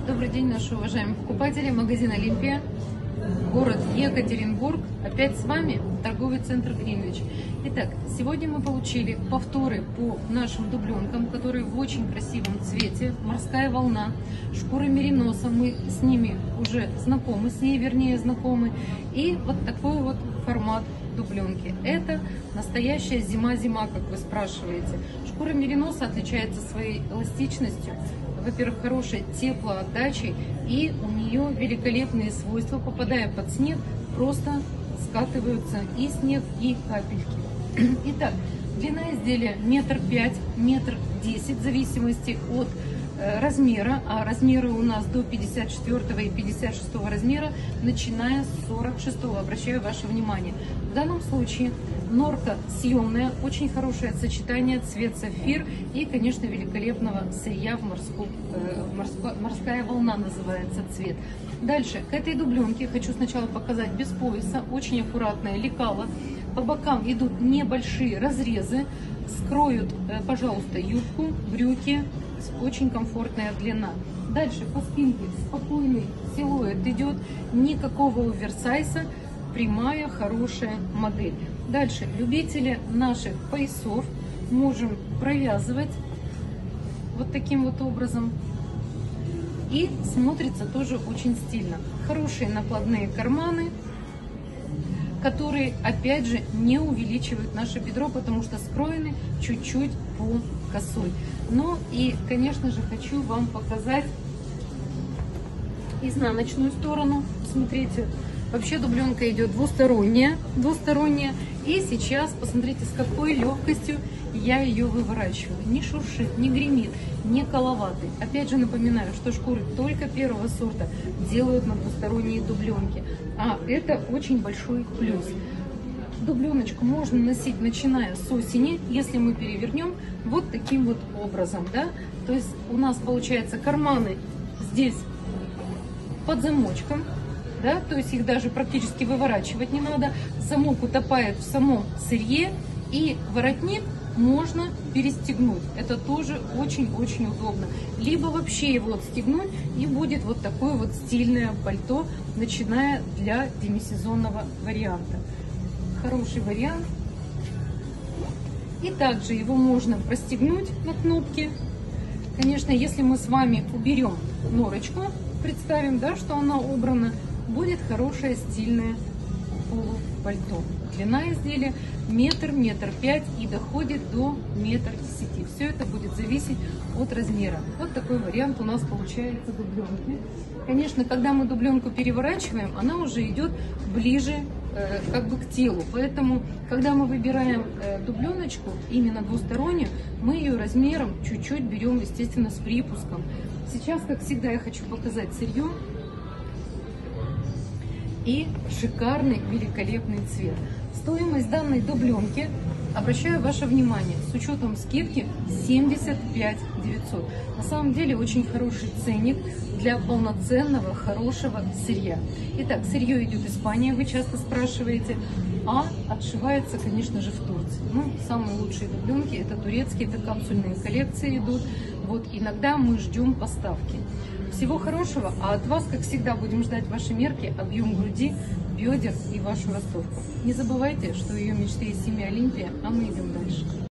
Добрый день, наши уважаемые покупатели. Магазин «Олимпия», город Екатеринбург. Опять с вами торговый центр «Гринвич». Итак, сегодня мы получили повторы по нашим дубленкам, которые в очень красивом цвете. Морская волна, шкура мериноса. Мы с ними уже знакомы, с ней вернее знакомы. И вот такой вот формат дубленки. Это настоящая зима-зима, как вы спрашиваете. Шкура мериноса отличается своей эластичностью. Во-первых, хорошей теплоотдачей, и у нее великолепные свойства. Попадая под снег, просто скатываются и снег, и капельки. Итак, длина изделия 1,5 м, 1,10 м, в зависимости от размера, а размеры у нас до 54 и 56 размера, начиная с 46. Обращаю ваше внимание. В данном случае норка съемная, очень хорошее сочетание, цвет сапфир и, конечно, великолепного сырья в морская волна называется цвет. Дальше, к этой дубленке хочу сначала показать без пояса, очень аккуратное лекало. По бокам идут небольшие разрезы, скроют, пожалуйста, юбку, брюки, очень комфортная длина. Дальше по спинке спокойный силуэт идет, никакого оверсайза, прямая хорошая модель. Дальше любители наших поясов можем провязывать вот таким вот образом, и смотрится тоже очень стильно. Хорошие накладные карманы, которые опять же не увеличивают наше бедро, потому что скроены чуть-чуть по косой. Ну и, конечно же, хочу вам показать изнаночную сторону. Смотрите, вообще дубленка идет двусторонняя. И сейчас посмотрите, с какой легкостью я ее выворачиваю. Не шуршит, не гремит, не коловатый. Опять же напоминаю, что шкуры только первого сорта делают на двусторонние дубленки. А это очень большой плюс. Дубленочку можно носить, начиная с осени, если мы перевернем вот таким вот образом, да. То есть у нас получается карманы здесь под замочком, да, то есть их даже практически выворачивать не надо. Замок утопает в самом сырье, и воротник можно перестегнуть. Это тоже очень-очень удобно. Либо вообще его отстегнуть, и будет вот такое вот стильное пальто, начиная для демисезонного варианта. Хороший вариант. И также его можно простегнуть на кнопке. Конечно, если мы с вами уберем норочку, представим, да, что она убрана, будет хорошее стильное полупальто. Длина изделия 1,5 м, 1,5 м и доходит до 1,10 м. Все это будет зависеть от размера. Вот такой вариант у нас получается дубленки. Конечно, когда мы дубленку переворачиваем, она уже идет ближе как бы к телу. Поэтому, когда мы выбираем дубленочку, именно двустороннюю, мы ее размером чуть-чуть берем, естественно, с припуском. Сейчас, как всегда, я хочу показать сырье и шикарный, великолепный цвет. Стоимость данной дубленки, обращаю ваше внимание, с учетом скидки 75 900. На самом деле очень хороший ценник для полноценного, хорошего сырья. Итак, сырье идет Испания, вы часто спрашиваете, а отшивается, конечно же, в Турции. Ну, самые лучшие дубленки это турецкие, это капсульные коллекции идут. Вот иногда мы ждем поставки. Всего хорошего, а от вас, как всегда, будем ждать ваши мерки, объем груди, бедер и вашу ростовку. Не забывайте, что ее мечты из семьи Олимпия, а мы идем дальше.